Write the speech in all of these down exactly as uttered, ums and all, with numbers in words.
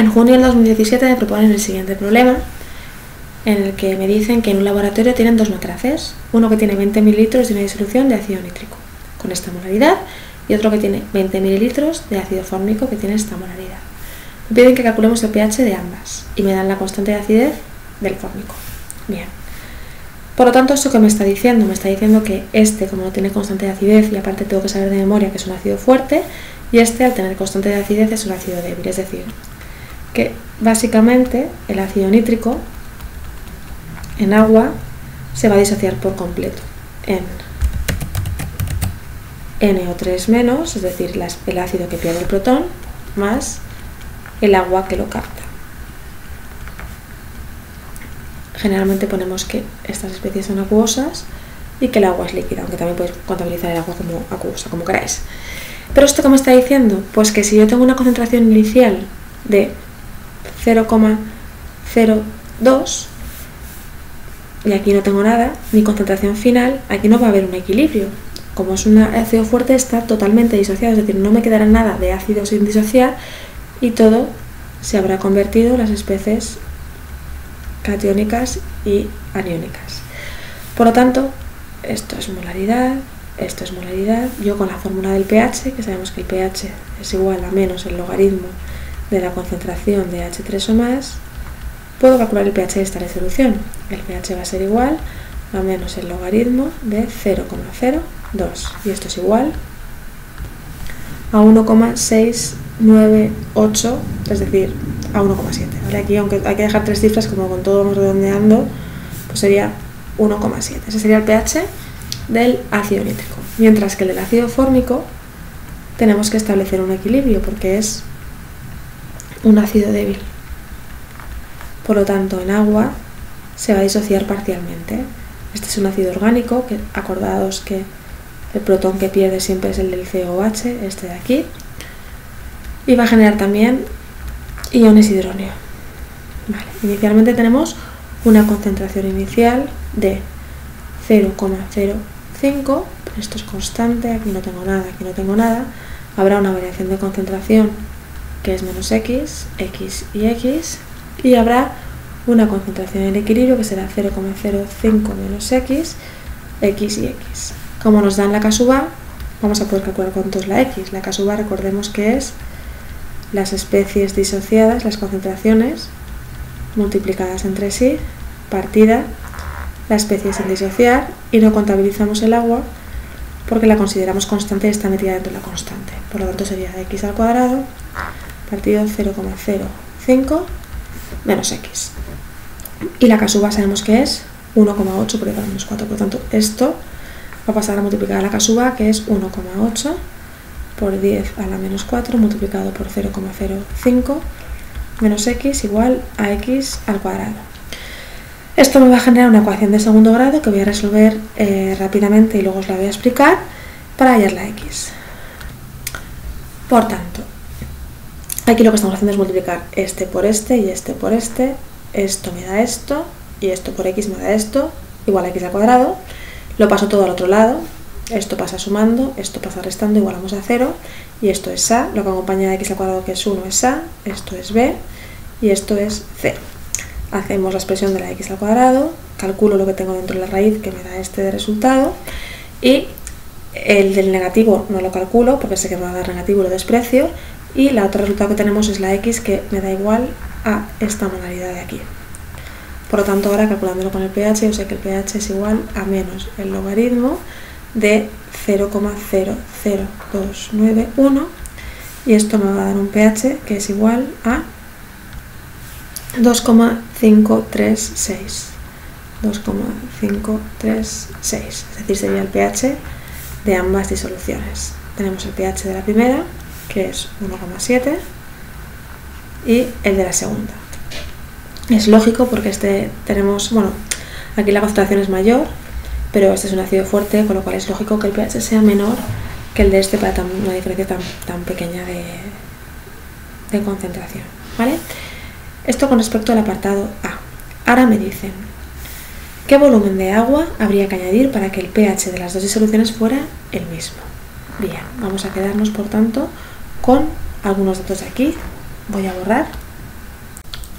En junio del dos mil diecisiete me proponen el siguiente problema, en el que me dicen que en un laboratorio tienen dos matraces, uno que tiene veinte mililitros de una disolución de ácido nítrico con esta molaridad y otro que tiene veinte mililitros de ácido fórmico que tiene esta molaridad. Me piden que calculemos el pH de ambas y me dan la constante de acidez del fórmico. Bien. Por lo tanto, ¿esto qué me está diciendo? Me está diciendo que este, como no tiene constante de acidez y aparte tengo que saber de memoria que es un ácido fuerte, y este, al tener constante de acidez, es un ácido débil. Es decir, que básicamente el ácido nítrico en agua se va a disociar por completo en N O tres menos, es decir, el ácido que pierde el protón, más el agua que lo capta. Generalmente ponemos que estas especies son acuosas y que el agua es líquida, aunque también podéis contabilizar el agua como acuosa, como queráis. Pero ¿esto qué me está diciendo? Pues que si yo tengo una concentración inicial de cero coma cero dos y aquí no tengo nada, mi concentración final, aquí no va a haber un equilibrio. Como es un ácido fuerte, está totalmente disociado, es decir, no me quedará nada de ácido sin disociar y todo se habrá convertido en las especies catiónicas y aniónicas. Por lo tanto, esto es molaridad, esto es molaridad. Yo con la fórmula del pH, que sabemos que el pH es igual a menos el logaritmo de la concentración de H tres o más, puedo calcular el pH de esta resolución. El pH va a ser igual a menos el logaritmo de cero coma cero dos y esto es igual a uno coma seiscientos noventa y ocho, es decir, a uno coma siete. ¿Vale? Aquí, aunque hay que dejar tres cifras, como con todo vamos redondeando, pues sería uno coma siete. Ese sería el pH del ácido nítrico. Mientras que el del ácido fórmico tenemos que establecer un equilibrio porque es un ácido débil. Por lo tanto, en agua se va a disociar parcialmente. Este es un ácido orgánico, que acordaos que el protón que pierde siempre es el del C O H, este de aquí, y va a generar también iones hidróneo. Vale. Inicialmente tenemos una concentración inicial de cero coma cero cinco, esto es constante, aquí no tengo nada, aquí no tengo nada, habrá una variación de concentración que es menos X, X y X, y habrá una concentración en equilibrio que será cero coma cero cinco menos X, X y X. Como nos dan la K sub A, vamos a poder calcular cuánto es la X. La K sub A, recordemos que es las especies disociadas, las concentraciones multiplicadas entre sí, partida la especie sin disociar, y no contabilizamos el agua porque la consideramos constante y está metida dentro de la constante. Por lo tanto sería X al cuadrado partido cero coma cero cinco menos X. Y la K sub A sabemos que es uno coma ocho por diez a la menos cuatro, por lo tanto esto va a pasar a multiplicar a la K sub A, que es uno coma ocho por diez a la menos cuatro multiplicado por cero coma cero cinco menos X igual a X al cuadrado. Esto me va a generar una ecuación de segundo grado que voy a resolver eh, rápidamente y luego os la voy a explicar para hallar la X. Por tanto, aquí lo que estamos haciendo es multiplicar este por este y este por este. Esto me da esto y esto por X me da esto, igual a X al cuadrado. Lo paso todo al otro lado, esto pasa sumando, esto pasa restando, igualamos a cero, y esto es A, lo que acompaña de X al cuadrado que es uno es A, esto es B y esto es cero. Hacemos la expresión de la X al cuadrado, calculo lo que tengo dentro de la raíz que me da este de resultado, y el del negativo no lo calculo porque sé que me va a dar negativo y lo desprecio, y la otra resultado que tenemos es la X, que me da igual a esta modalidad de aquí. Por lo tanto, ahora calculándolo con el pH, yo sé que el pH es igual a menos el logaritmo de cero coma cero cero dos nueve uno, y esto me va a dar un pH que es igual a dos coma cinco tres seis. dos coma cinco tres seis, es decir, sería el pH de ambas disoluciones. Tenemos el pH de la primera, que es uno coma siete, y el de la segunda. Es lógico porque este tenemos, bueno, aquí la concentración es mayor, pero este es un ácido fuerte, con lo cual es lógico que el pH sea menor que el de este para tan, una diferencia tan, tan pequeña de, de concentración, ¿vale? Esto con respecto al apartado A. Ahora me dicen, ¿qué volumen de agua habría que añadir para que el pH de las dos disoluciones fuera el mismo? Bien, vamos a quedarnos por tanto con algunos datos de aquí. Voy a borrar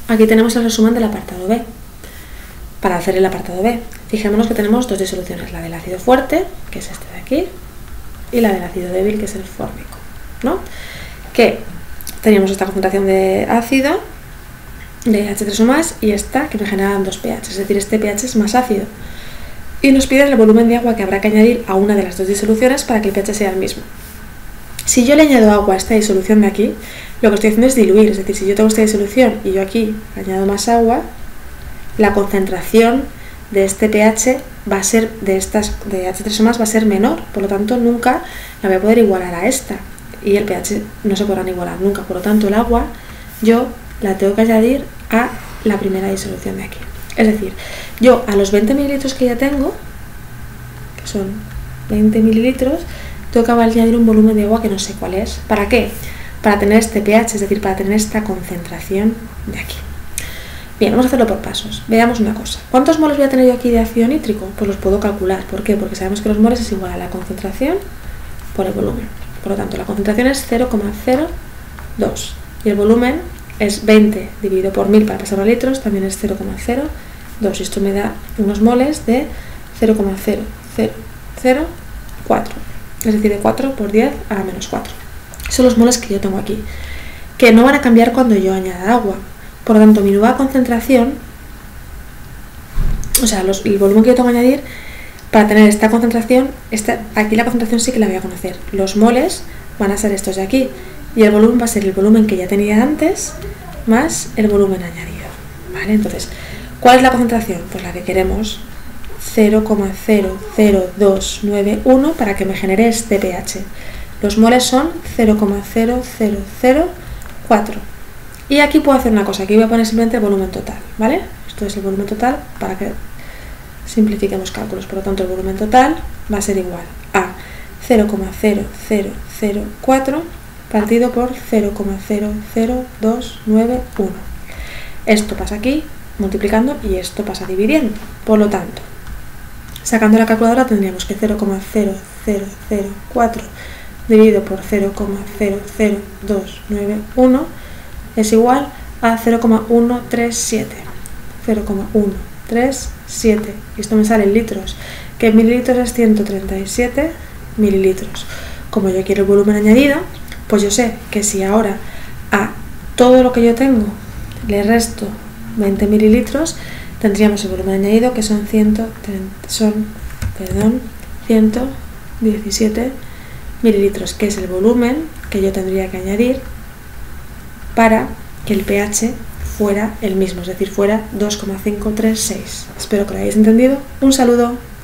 aquí tenemos el resumen del apartado B. Para hacer el apartado B, fijémonos que tenemos dos disoluciones, la del ácido fuerte, que es este de aquí, y la del ácido débil, que es el fórmico, ¿no? Que teníamos esta concentración de ácido, de H tres O más, y esta que me generan dos pH, es decir, este pH es más ácido. Y nos piden el volumen de agua que habrá que añadir a una de las dos disoluciones para que el pH sea el mismo. Si yo le añado agua a esta disolución de aquí, lo que estoy haciendo es diluir, es decir, si yo tengo esta disolución y yo aquí añado más agua, la concentración de este pH va a ser, de estas de H tres O más, va a ser menor, por lo tanto nunca la voy a poder igualar a esta, y el pH no se podrán igualar nunca, por lo tanto el agua yo la tengo que añadir a la primera disolución de aquí. Es decir, yo a los veinte mililitros que ya tengo, que son veinte mililitros, tengo que añadir un volumen de agua que no sé cuál es. ¿Para qué? Para tener este pH, es decir, para tener esta concentración de aquí. Bien, vamos a hacerlo por pasos. Veamos una cosa. ¿Cuántos moles voy a tener yo aquí de ácido nítrico? Pues los puedo calcular. ¿Por qué? Porque sabemos que los moles es igual a la concentración por el volumen. Por lo tanto, la concentración es cero coma cero dos y el volumen es veinte dividido por mil para pasar a litros, también es cero coma cero dos. Y esto me da unos moles de cero coma cero cero cero cuatro, es decir, de cuatro por diez a la menos cuatro. Son los moles que yo tengo aquí, que no van a cambiar cuando yo añada agua. Por lo tanto, mi nueva concentración, o sea, los, el volumen que yo tengo que añadir para tener esta concentración, esta, aquí la concentración sí que la voy a conocer. Los moles van a ser estos de aquí y el volumen va a ser el volumen que ya tenía antes más el volumen añadido, ¿vale? Entonces, ¿cuál es la concentración? Pues la que queremos, cero coma cero cero dos nueve uno, para que me genere este pH. Los moles son cero coma cero cero cero cuatro. Y aquí puedo hacer una cosa, aquí voy a poner simplemente el volumen total, ¿vale? Esto es el volumen total para que simplifiquemos cálculos. Por lo tanto, el volumen total va a ser igual a cero coma cero cero cero cuatro partido por cero coma cero cero dos nueve uno. Esto pasa aquí multiplicando y esto pasa dividiendo. Por lo tanto, sacando la calculadora tendríamos que cero coma cero cero cero cuatro dividido por cero coma cero cero dos nueve uno es igual a cero coma ciento treinta y siete. cero coma ciento treinta y siete. Y esto me sale en litros, que en mililitros es ciento treinta y siete mililitros. Como yo quiero el volumen añadido, pues yo sé que si ahora a todo lo que yo tengo le resto veinte mililitros, tendríamos el volumen añadido, que son, ciento treinta, son perdón, ciento diecisiete mililitros, que es el volumen que yo tendría que añadir para que el pH fuera el mismo, es decir, fuera dos coma quinientos treinta y seis. Espero que lo hayáis entendido. Un saludo.